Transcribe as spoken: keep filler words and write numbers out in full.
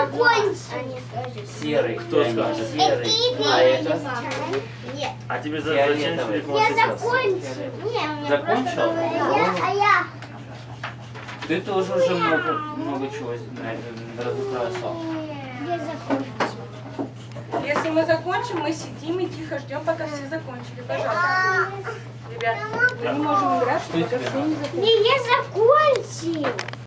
закончил. Серый. Кто скажет? Серый. А это? Нет. А тебе за зачем Фиолетовый. Я закончил. Не, Закончил? Я, а я. Ты тоже уже много, много чего разукрасил. Я закончил. Если мы закончим, мы сидим и тихо ждем, пока все закончили. Пожалуйста. Ребят, мы не можем играть, Что пока тебе все не закончили. Не, я закончил.